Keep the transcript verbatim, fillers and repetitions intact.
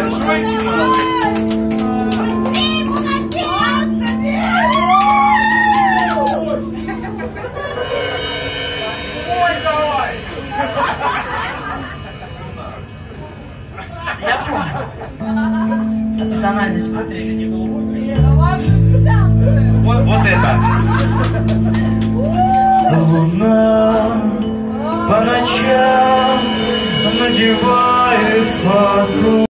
Я помню. Это тональность смотри, это не голубой. Вот, вот это. Луна по ночам надевает фату.